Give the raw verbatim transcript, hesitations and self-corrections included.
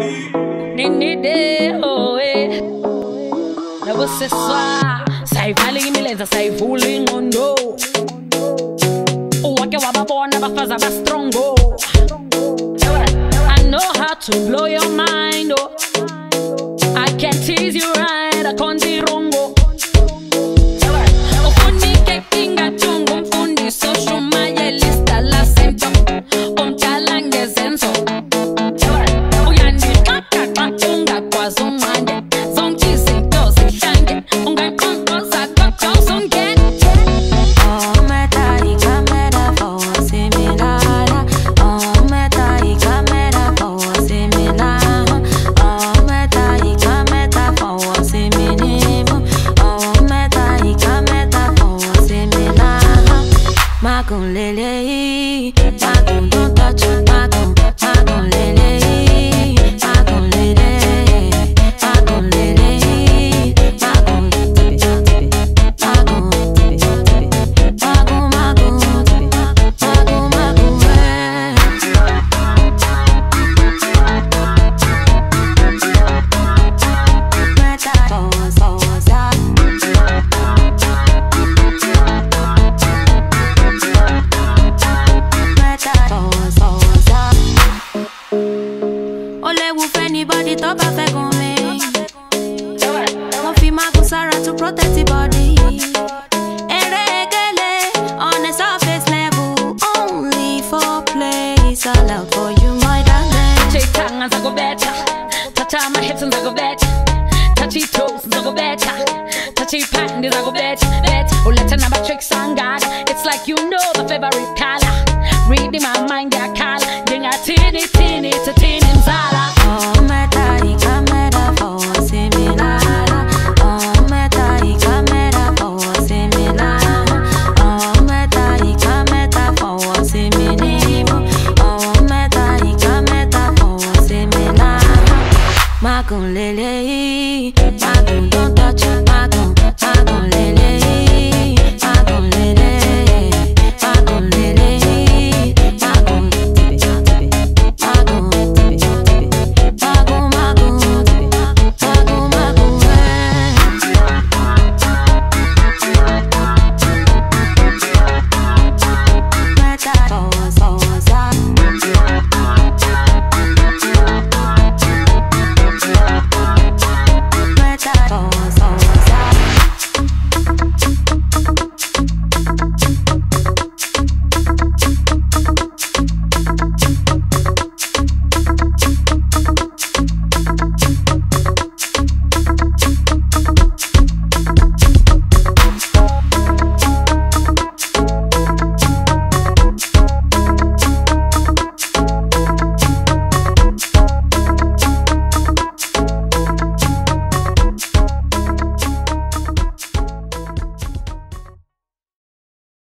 Ninide, oh, eh. Never say swa. Say valley mileza, say fooling on no. Wake waba born, never fast, I'm strong. I know how to blow your mind, oh. I can tease you right, I can't see wrong. Magon lele, magon don't touch, magon, magon lele, magon lele, magon lele, magon tipe tipe, magon tipe tipe, magon magon tipe, magon magon meta posa posa. Anybody talk about fake on me? Don't feel my Sarah to protect the body. On a surface level, only for place allowed for you, my darling. Take tongue as I go better. Touch my hips and I go better. Touchy toes and I go better. Touchy panties I go better. Oh, let another tricks on God. It's like you know the favorite color. Reading my mind, that color. Then I teeny teeny to teeny inside. Magon lele, magon don't touch.